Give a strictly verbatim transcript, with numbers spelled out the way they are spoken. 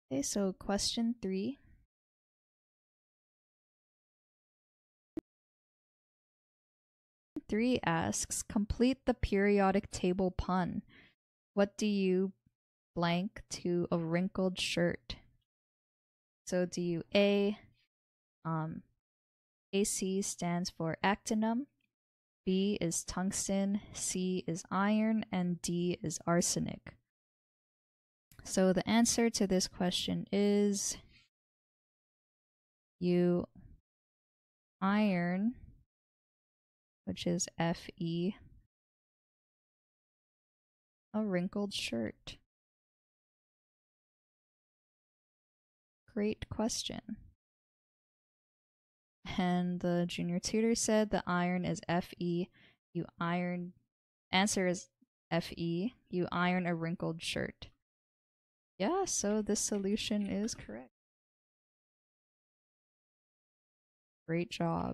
Okay, so question three. Three asks, complete the periodic table pun. What do you blank to a wrinkled shirt? So do you A, um, A C stands for actinum, B is tungsten, C is iron, and D is arsenic. So the answer to this question is you iron, which is F E, a wrinkled shirt. Great question. And the junior tutor said the iron is F E. You iron, answer is F E. You iron a wrinkled shirt. Yeah, so this solution is correct. Great job.